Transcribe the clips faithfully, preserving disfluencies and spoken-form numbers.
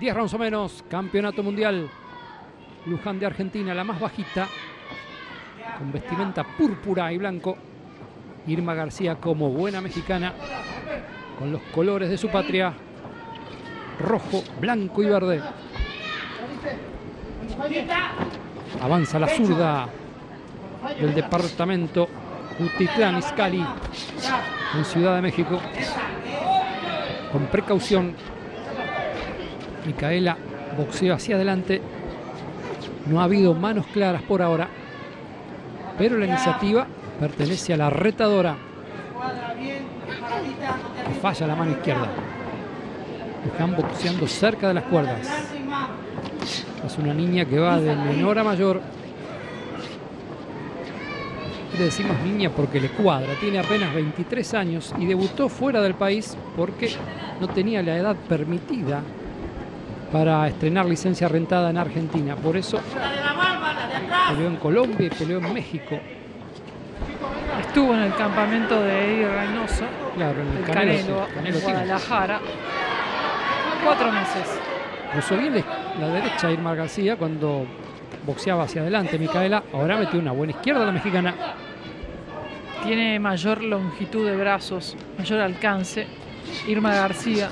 diez rounds o menos, campeonato mundial. Luján de Argentina, la más bajita, con vestimenta púrpura y blanco. Irma García como buena mexicana, con los colores de su patria, rojo, blanco y verde. Avanza la zurda del departamento Utitlán Izcalli, en Ciudad de México. Con precaución, Micaela boxea hacia adelante. No ha habido manos claras por ahora, pero la iniciativa pertenece a la retadora. Falla la mano izquierda. Están boxeando cerca de las cuerdas. Es una niña que va de menor a mayor. Le decimos niña porque le cuadra. Tiene apenas veintitrés años y debutó fuera del país porque no tenía la edad permitida para estrenar licencia rentada en Argentina. Por eso peleó en Colombia y peleó en México. Estuvo en el campamento de Eddie Reynoso, claro, en el, el Canelo, Canelo, Canelo en Guadalajara. Cuatro meses. Cruzó bien la derecha Irma García cuando boxeaba hacia adelante Micaela. Ahora metió una buena izquierda la mexicana. Tiene mayor longitud de brazos, mayor alcance. Irma García.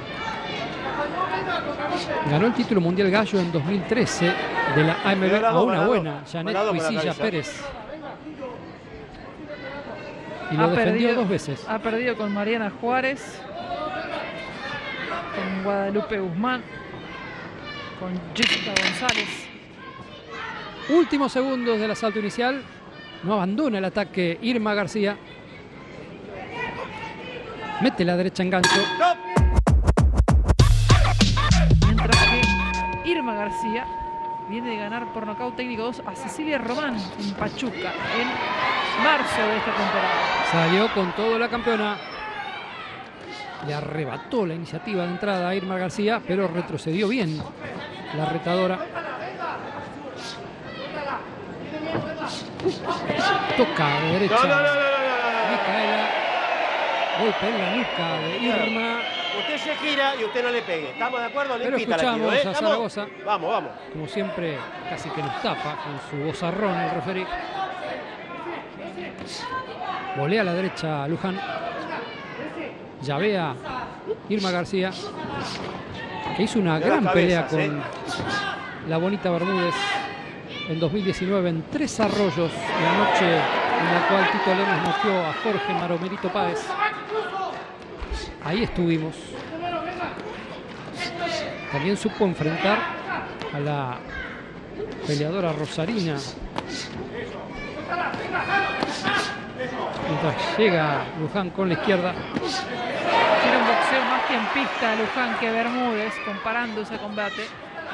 Ganó el título mundial gallo en dos mil trece de la A M B a una buena, Janet Cuisilla Pérez. Y lo ha defendió perdido, dos veces. Ha perdido con Mariana Juárez, con Guadalupe Guzmán, con Jessica González. Últimos segundos del asalto inicial. No abandona el ataque Irma García. Mete la derecha en gancho. Mientras que Irma García viene de ganar por nocaut técnico dos a Cecilia Román en Pachuca en marzo de esta temporada. Salió con todo la campeona. Le arrebató la iniciativa de entrada a Irma García, pero retrocedió bien la retadora. Toca de derecha. No, no, no, no, no, no. Micaela. Golpe en la nuca de Irma. Usted se gira y usted no le pegue. ¿Estamos de acuerdo? Pero Limpita la escuchamos quiero, ¿eh? a Zaragoza. Vamos, vamos. Como siempre, casi que nos tapa con su vozarrón el referí. Volea a la derecha Luján. Llavea Irma García, que hizo una gran pelea con la bonita Bermúdez en dos mil diecinueve en Tres Arroyos, la noche en la cual Tito Lemos noqueó a Jorge Maromerito Páez. Ahí estuvimos. También supo enfrentar a la peleadora rosarina. Mientras llega Luján con la izquierda. Tiene un boxeo más tiempista Luján que Bermúdez, comparando ese combate.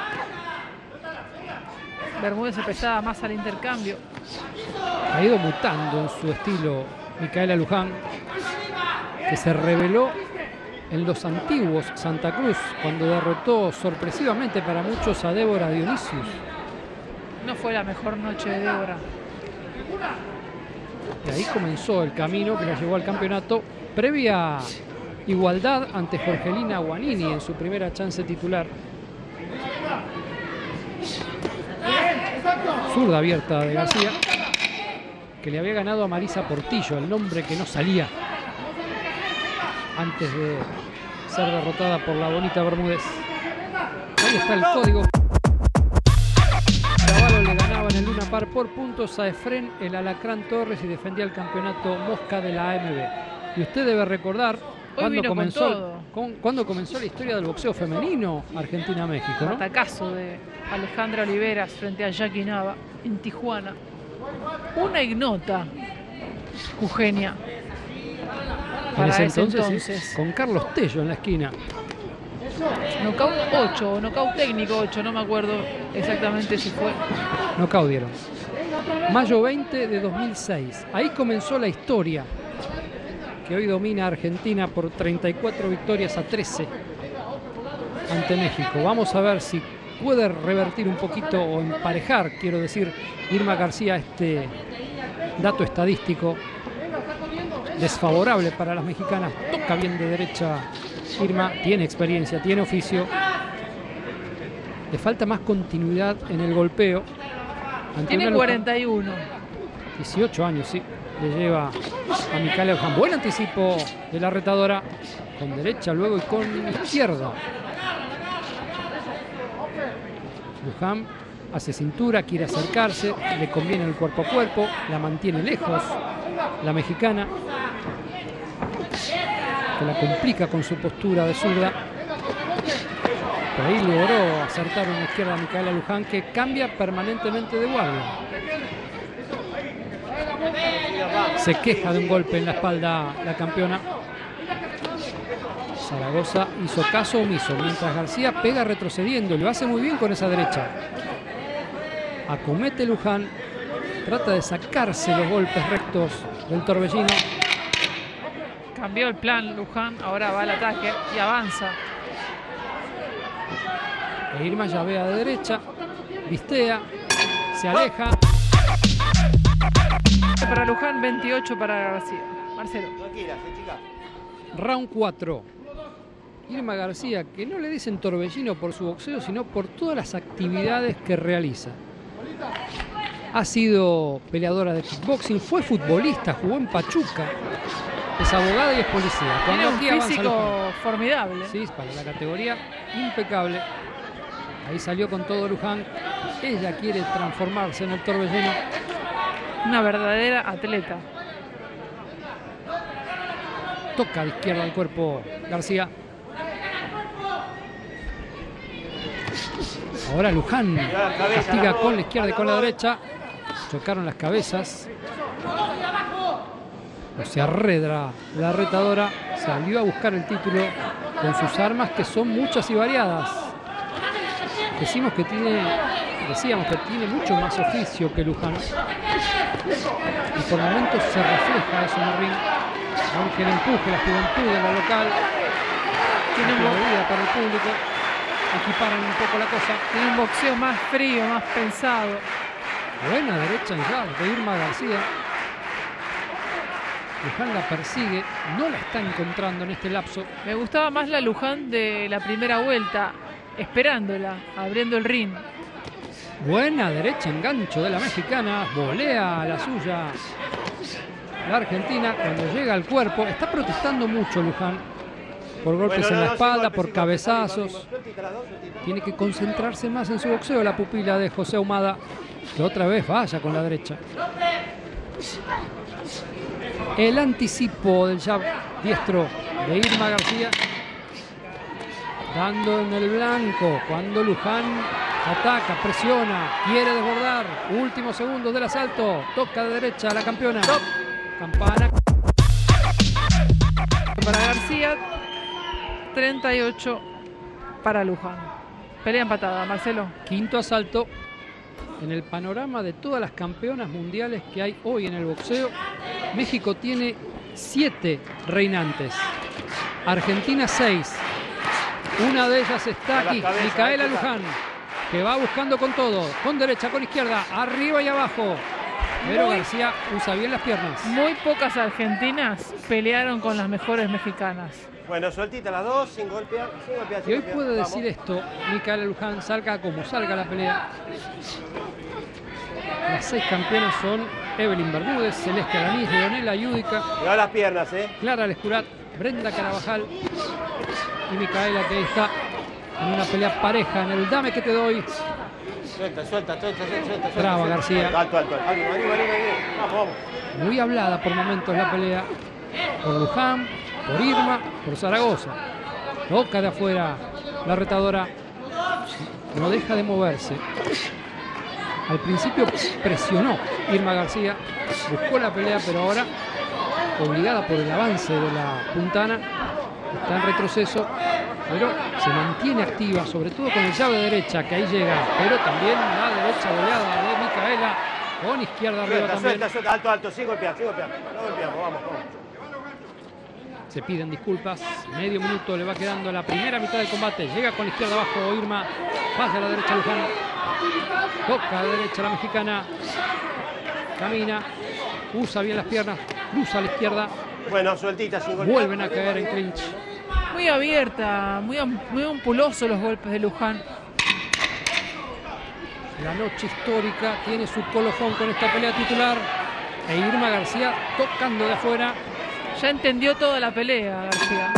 Bermúdez se prestaba más al intercambio. Ha ido mutando en su estilo Micaela Luján, que se reveló en los antiguos Santa Cruz cuando derrotó sorpresivamente para muchos a Débora Dionisius. No fue la mejor noche de Débora. Y ahí comenzó el camino que la llevó al campeonato, previa igualdad ante Jorgelina Guanini en su primera chance titular. Zurda abierta de García, que le había ganado a Marisa Portillo, el nombre que no salía antes de ser derrotada por la bonita Bermúdez. Ahí está el código. Caballo le ganaba en el Luna Par por puntos a Efrén el Alacrán Torres y defendía el campeonato Mosca de la A M B. Y usted debe recordar cuando comenzó, con, cuando comenzó la historia del boxeo femenino Argentina-México, ¿no? Atacazo de Alejandra Oliveras frente a Jackie Nava en Tijuana. Una ignota Eugenia. En ese entonces, entonces. Sí, con Carlos Tello en la esquina. Nocaut ocho o nocaut técnico ocho, no me acuerdo exactamente si fue. Nocaut dieron. Mayo veinte de dos mil seis. Ahí comenzó la historia que hoy domina Argentina por treinta y cuatro victorias a trece ante México. Vamos a ver si puede revertir un poquito o emparejar, quiero decir, Irma García, este dato estadístico desfavorable para las mexicanas. Toca bien de derecha Irma, tiene experiencia, tiene oficio. Le falta más continuidad en el golpeo. Ante Tiene una cuarenta y uno. dieciocho años, sí. Le lleva a Micaela Luján. Buen anticipo de la retadora. Con derecha luego y con izquierda. Luján hace cintura, quiere acercarse, le conviene el cuerpo a cuerpo, la mantiene lejos la mexicana, que la complica con su postura de zurda. Por ahí logró acertar una izquierda a Micaela Luján, que cambia permanentemente de guardia. Se queja de un golpe en la espalda la campeona. Zaragoza hizo caso omiso, mientras García pega retrocediendo y lo hace muy bien con esa derecha. Acomete Luján, trata de sacarse los golpes rectos del torbellino. Cambió el plan Luján, ahora va al ataque y avanza. E Irma llavea de derecha, vistea, se aleja. Para Luján, veintiocho para García. Marcelo. Tranquila, chica. Round cuatro. Irma García, que no le dicen torbellino por su boxeo, sino por todas las actividades que realiza. Ha sido peleadora de kickboxing, fue futbolista, jugó en Pachuca, es abogada y es policía. Tiene Cuando un aquí avanza físico Luján. formidable. Sí, para la categoría impecable. Ahí salió con todo Luján. Ella quiere transformarse en el torbellino. Una verdadera atleta. Toca de izquierda al cuerpo García. Ahora Luján castiga con la izquierda y con la derecha. Chocaron las cabezas. O se arredra la retadora. Salió a buscar el título con sus armas, que son muchas y variadas. Decimos que tiene, decíamos que tiene mucho más oficio que Luján. Y por momentos se refleja eso en el ring. Aunque el empuje, la juventud de la local tiene una vida para el público, equiparan un poco la cosa. Tiene un boxeo más frío, más pensado. Buena derecha en jab de Irma García. Luján la persigue, no la está encontrando en este lapso. Me gustaba más la Luján de la primera vuelta, esperándola, abriendo el ring. Buena derecha en gancho de la mexicana, volea a la suya la argentina. Cuando llega al cuerpo, está protestando mucho Luján por golpes Bueno, en no, la no, espalda, sin golpe, por sin golpe, cabezazos. amigo, amigo. Sueltita las dos, sueltita. Tiene que concentrarse más en su boxeo la pupila de José Ahumada, que otra vez vaya con la derecha. El anticipo del jab diestro de Irma García, dando en el blanco cuando Luján ataca, presiona, quiere desbordar. Últimos segundos del asalto, toca de derecha a la campeona. Campana. Para García, treinta y ocho para Luján. Pelea empatada, Marcelo. Quinto asalto. En el panorama de todas las campeonas mundiales que hay hoy en el boxeo, México tiene siete reinantes, Argentina seis. Una de ellas está aquí, Micaela Luján, que va buscando con todo, con derecha, con izquierda, arriba y abajo. Pero Muy- García usa bien las piernas. Muy pocas argentinas pelearon con las mejores mexicanas. Bueno, sueltita las dos, sin golpear, sin golpear, sin Y hoy golpear. puede Vamos. decir esto, Micaela Luján, salga como salga la pelea. Las seis campeonas son Evelyn Bermúdez, Celeste Alanís, Leonela Yudica, Cuidado las piernas, ¿eh? Clara Lescurat, Brenda Carabajal y Micaela, que está en una pelea pareja en el dame que te doy. Suelta, suelta, suelta, suelta, suelta. Brava, suelta. García. Alto, alto, alto. Arriba, arriba, arriba, arriba. Vamos, vamos. Muy hablada por momentos la pelea por Luján, por Irma, por Zaragoza. Toca de afuera la retadora, no deja de moverse. Al principio presionó Irma García, buscó la pelea, pero ahora, obligada por el avance de la puntana, está en retroceso, pero se mantiene activa, sobre todo con el llave de derecha, que ahí llega, pero también la derecha goleada de Micaela, con izquierda arriba Suelta, también. suelta, suelta. Alto, alto, sin golpear, sin golpear. No golpeamos, vamos, vamos. Se piden disculpas, medio minuto le va quedando a la primera mitad del combate. Llega con la izquierda abajo Irma, pasa a la derecha Luján, toca a la derecha la mexicana, camina, usa bien las piernas, cruza a la izquierda, Bueno, sueltita, sin golpear. vuelven a caer en clinch. Muy abierta, muy, am- muy ampuloso los golpes de Luján. la noche histórica tiene su colofón con esta pelea titular. E Irma García tocando de afuera. Ya entendió toda la pelea, García.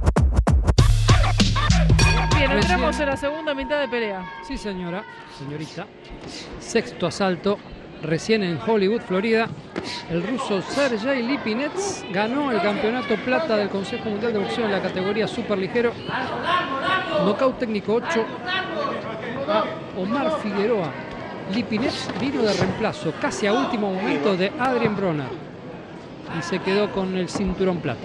Bien, Recién- entramos en la segunda mitad de pelea. Sí, señora, señorita. Sexto asalto, recién en Hollywood, Florida. El ruso Sergey Lipinets ganó el campeonato plata del Consejo Mundial de Boxeo en la categoría superligero. Nocaut técnico ocho a Omar Figueroa. Lipinets vino de reemplazo casi a último momento de Adrien Broner y se quedó con el cinturón plata.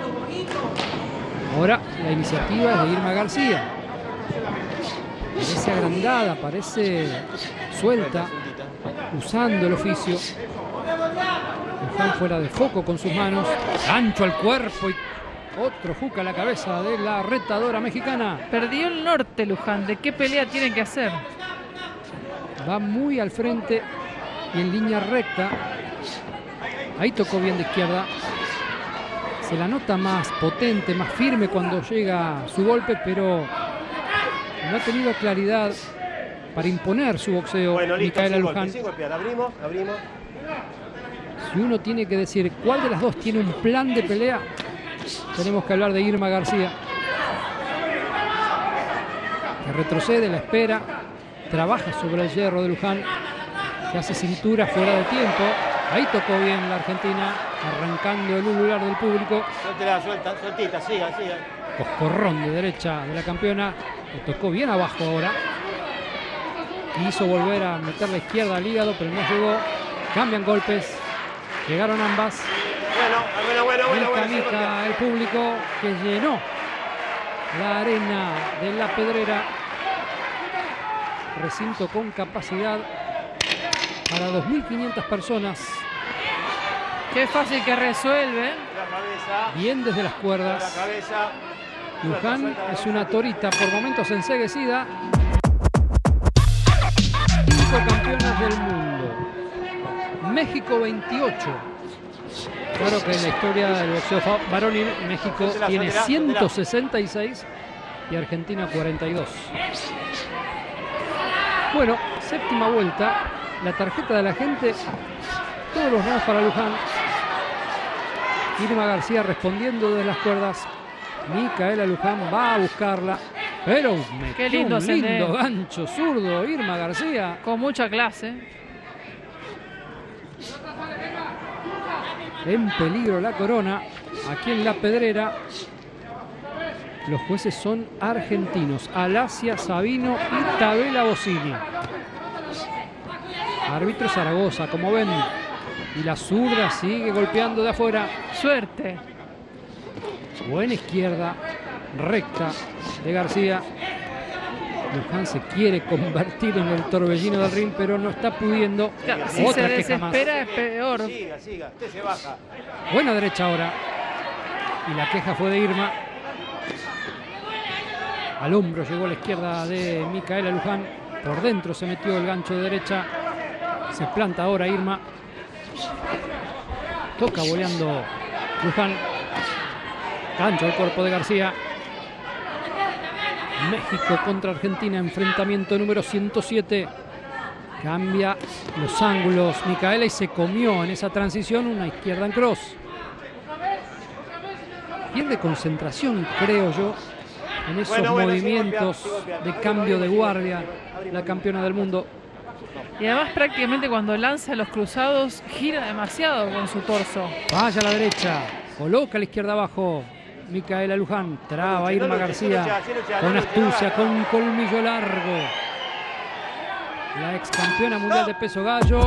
Ahora la iniciativa es de Irma García. Parece agrandada, parece suelta, usando el oficio. Luján fuera de foco con sus manos. Gancho al cuerpo y otro juca a la cabeza de la retadora mexicana. Perdió el norte, Luján. ¿De qué pelea tienen que hacer? Va muy al frente y en línea recta. Ahí tocó bien de izquierda. Se la nota más potente, más firme cuando llega su golpe, pero no ha tenido claridad para imponer su boxeo. Bueno, listo, Micaela sin Luján. golpe, sin golpear. Abrimos, abrimos. Si uno tiene que decir cuál de las dos tiene un plan de pelea, tenemos que hablar de Irma García. Que retrocede, la espera, trabaja sobre el hierro de Luján, que hace cintura fuera de tiempo. Ahí tocó bien la Argentina, arrancando el ulular del público. Suéltela, suelta, sueltita, siga, siga. Coscorrón de derecha de la campeona. Le tocó bien abajo ahora. Quiso volver a meter la izquierda al hígado, pero no llegó. Cambian golpes. Llegaron ambas. Bueno, bueno, bueno, bueno, bueno. sin Mica, golpear. mica el público que llenó la arena de La Pedrera. Recinto con capacidad para dos mil quinientas personas. Qué fácil que resuelve. La cabeza, Bien desde las la cuerdas. cabeza. Luján Suelta, es suelta, una torita por momentos enceguecida. Cinco campeonas del mundo. México veintiocho. Claro que en la historia del boxeo fa- varonil México Suéltela, tiene suéltela, ciento sesenta y seis y Argentina cuarenta y dos. Bueno, séptima vuelta. La tarjeta de la gente. Todos los rounds para Luján. Irma García respondiendo desde las cuerdas. Micaela Luján va a buscarla. Pero metió Qué lindo un lindo ascender. gancho zurdo Irma García. Con mucha clase. En peligro la corona. Aquí en La Pedrera. Los jueces son argentinos. Alasia Sabino y Tabela Bocini. Árbitro Zaragoza, como ven. Y la zurda sigue golpeando de afuera. Suerte. Buena izquierda, recta de García. Luján se quiere convertir en el torbellino del ring, pero no está pudiendo. Claro, si Otra se queja más. desespera es peor. Siga, siga. Usted se baja. Buena derecha ahora. Y la queja fue de Irma. Al hombro llegó la izquierda de Micaela Luján. Por dentro se metió el gancho de derecha. Se planta ahora Irma. Toca boleando Luján. Gancho al cuerpo de García. México contra Argentina, enfrentamiento número ciento siete. Cambia los ángulos Micaela y se comió en esa transición una izquierda en cross. Pierde concentración, creo yo, en esos Bueno, bueno, sin movimientos golpear, sin golpear. de Abrimos, cambio de abrimos, guardia, abrimos, abrimos, la abrimos. campeona del mundo. Y además prácticamente cuando lanza los cruzados gira demasiado con su torso. Vaya a la derecha, coloca a la izquierda abajo. Micaela Luján, traba a Irma No luche, García sí lucha, sí lucha, con no lucha, astucia, no, con no. un colmillo largo. La ex campeona mundial de peso gallo,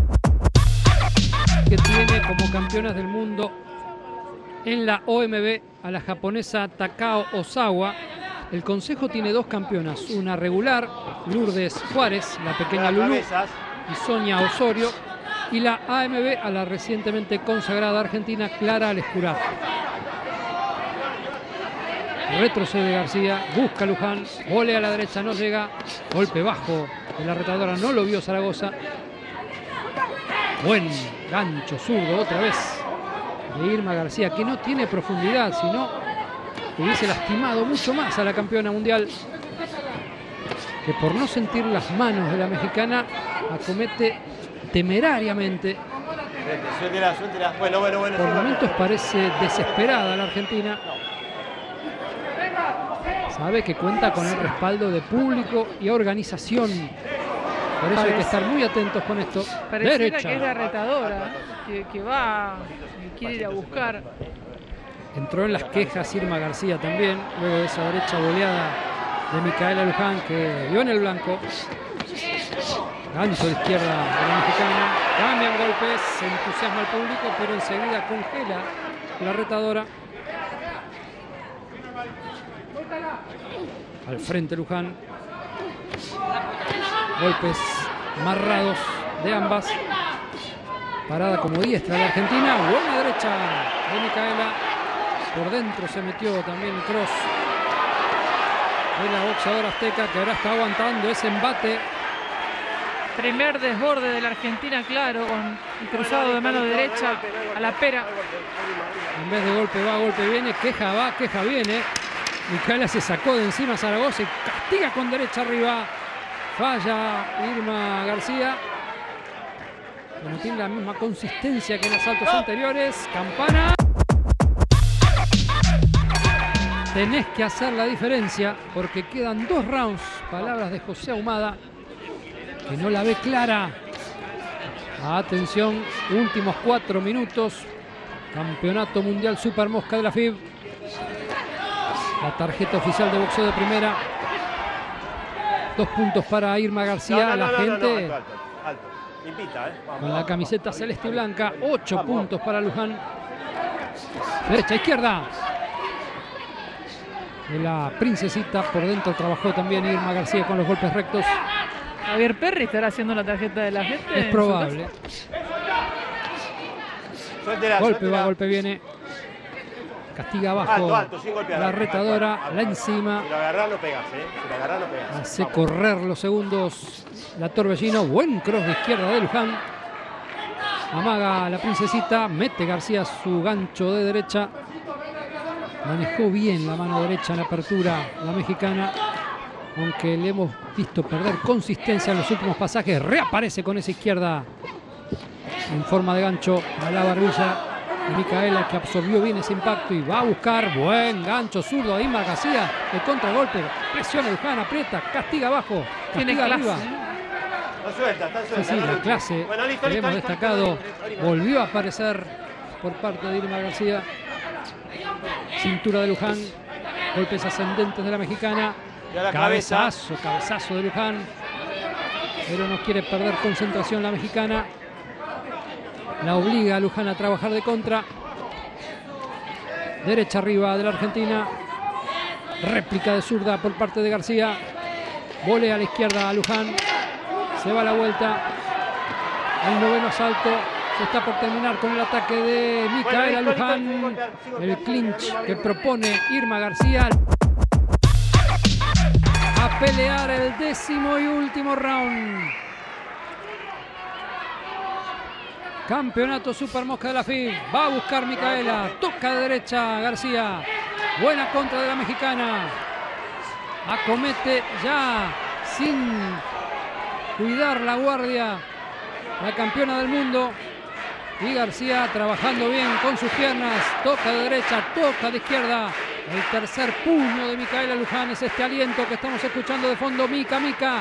que tiene como campeonas del mundo en la O M B a la japonesa Takao Osawa. El consejo tiene dos campeonas, una regular, Lourdes Juárez, la pequeña Las Lulú, cabezas. y Sonia Osorio, y la A M B a la recientemente consagrada argentina Clara Alescurá. Retrocede García, busca Luján, volea a la derecha, no llega, golpe bajo de la retadora, no lo vio Zaragoza. Buen gancho zurdo otra vez de Irma García, que no tiene profundidad, sino hubiese lastimado mucho más a la campeona mundial. que por no sentir las manos de la mexicana acomete temerariamente. Suéltela, suéltela. Bueno, bueno, bueno. Por momentos parece desesperada la argentina. Sabe que cuenta con el respaldo de público y organización. Por eso hay que estar muy atentos con esto. Pareciera Derecha. que es la retadora, que, que va, que quiere ir a buscar. Entró en las quejas Irma García también, luego de esa derecha boleada de Micaela Luján, que dio en el blanco. Gancho de izquierda de la mexicana. Cambian golpes, se entusiasma el público, pero enseguida congela la retadora. Al frente Luján. Golpes marrados de ambas. Parada como diestra de la Argentina. Buena derecha de Micaela. Por dentro se metió también el cross de la boxeadora azteca, que ahora está aguantando ese embate. Primer desborde de la Argentina, claro, con el cruzado de mano derecha a la pera. En vez de golpe va, golpe viene. Queja va, queja viene. Micaela se sacó de encima a Zaragoza y castiga con derecha arriba. Falla Irma García, que no tiene la misma consistencia que en asaltos anteriores. Campana. Tenés que hacer la diferencia porque quedan dos rounds. Palabras de José Ahumada, que no la ve clara. Atención, últimos cuatro minutos. Campeonato Mundial Super Mosca de la F I B. La tarjeta oficial de boxeo de primera. Dos puntos para Irma García. No, no, no, la no, gente no, no, alto, alto, alto. Limpita, ¿eh? Vamos, con la vamos, camiseta vamos. celeste y blanca. Ocho Vamos. puntos para Luján. Derecha, izquierda. De la princesita. Por dentro trabajó también Irma García con los golpes rectos. Javier Perry estará haciendo la tarjeta de la gente. Es probable. Suéltela, Golpe suéltela. va, golpe viene. Castiga abajo Alto, alto, sin golpear. la Alto, retadora, alto, alto, la alto. encima. Si lo agarrás, lo pegas, ¿eh? Si lo agarrás, lo pegas. Hace Vamos. correr los segundos la Torbellino. Buen cross de izquierda de Luján. Amaga la princesita. Mete García su gancho de derecha. Manejó bien la mano derecha en apertura la mexicana. Aunque le hemos visto perder consistencia en los últimos pasajes. Reaparece con esa izquierda en forma de gancho a la barbilla. Micaela, que absorbió bien ese impacto y va a buscar. Buen gancho zurdo de Irma García. El contragolpe. Presiona Luján, aprieta, castiga abajo, Tiene castiga clase. arriba. No suelta, está Sí, suelta. sí, no la lo- clase Bueno, listo, que listo, hemos listo, destacado listo, listo, listo. volvió a aparecer por parte de Irma García. Cintura de Luján. Golpes ascendentes de la mexicana. Y a la cabeza. Cabezazo, cabezazo de Luján. Pero no quiere perder concentración la mexicana. La obliga a Luján a trabajar de contra. Derecha arriba de la Argentina. Réplica de zurda por parte de García. Volea a la izquierda a Luján. Se va a la vuelta. El noveno asalto. Se está por terminar con el ataque de Micaela Bueno, listo, listo, sin Luján. golpear, sin golpear, El sin clinch golpear, que arriba, propone Irma García. A pelear el décimo y último round. Campeonato Super Mosca de la F I B. Va a buscar Micaela. Toca de derecha García. Buena contra de la mexicana. Acomete ya sin cuidar la guardia la campeona del mundo. Y García trabajando bien con sus piernas. Toca de derecha, toca de izquierda. El tercer puño de Micaela Luján es este aliento que estamos escuchando de fondo. Mica, Mica.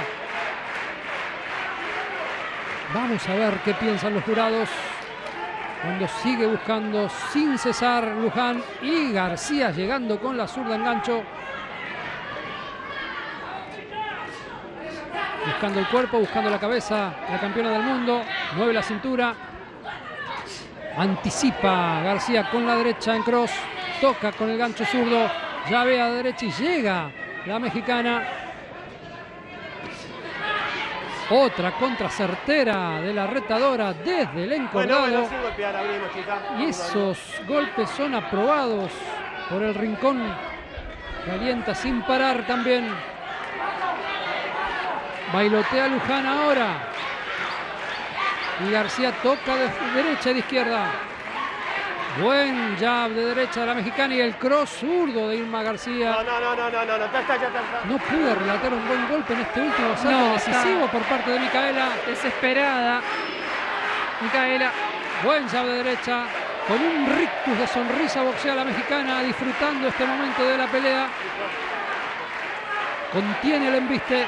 Vamos a ver qué piensan los jurados cuando sigue buscando sin cesar Luján y García llegando con la zurda en gancho. Buscando el cuerpo, buscando la cabeza, la campeona del mundo. Mueve la cintura. Anticipa García con la derecha en cross. Toca con el gancho zurdo. Ya ve a la derecha y llega la mexicana. Otra contra certera de la retadora desde el Bueno, encordado. bueno, sin golpear, abrimos, chica. Y esos golpes son aprobados por el rincón. Calienta sin parar también. Bailotea Luján ahora. Y García toca de derecha y de izquierda. Buen jab de derecha de la mexicana y el cross zurdo de Irma García. No, no, no, no, no, no, no, ya está, ya está, ya está. No pudo relatar un buen golpe en este último asalto No, decisivo está por parte de Micaela. desesperada. Micaela. Buen jab de derecha. Con un rictus de sonrisa boxea la mexicana, disfrutando este momento de la pelea. Contiene el embiste.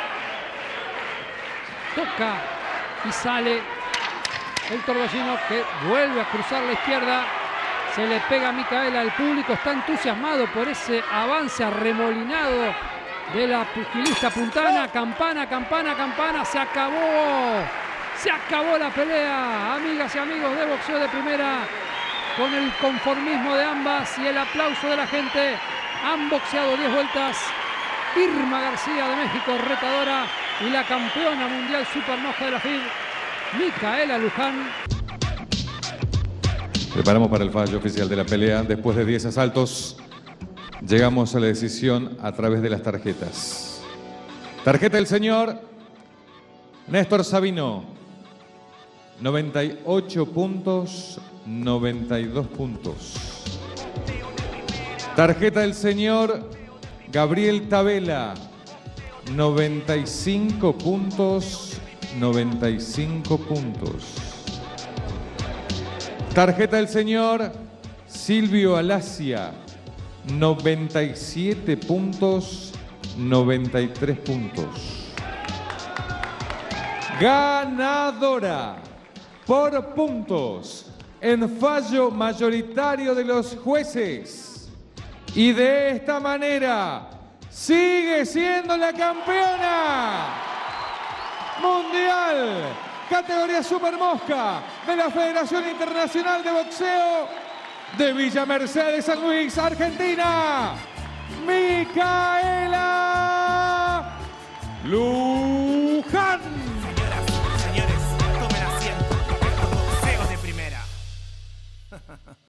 Toca y sale el torbellino que vuelve a cruzar la izquierda. Se le pega a Micaela. El público está entusiasmado por ese avance arremolinado de la pugilista puntana. Campana, campana, campana. Se acabó. Se acabó la pelea. Amigas y amigos de Boxeo de Primera. Con el conformismo de ambas y el aplauso de la gente. Han boxeado diez vueltas. Irma García de México, retadora. Y la campeona mundial supermoja de la F I B, Micaela Luján. Preparamos para el fallo oficial de la pelea. Después de diez asaltos, llegamos a la decisión a través de las tarjetas. Tarjeta del señor Néstor Sabino. noventa y ocho puntos, noventa y dos puntos. Tarjeta del señor Gabriel Tabela. noventa y cinco puntos, noventa y cinco puntos. Tarjeta del señor Silvio Alacia, noventa y siete puntos, noventa y tres puntos. Ganadora por puntos en fallo mayoritario de los jueces. Y de esta manera sigue siendo la campeona mundial categoría Super Mosca de la Federación Internacional de Boxeo de Villa Mercedes, San Luis, Argentina, Micaela Luján.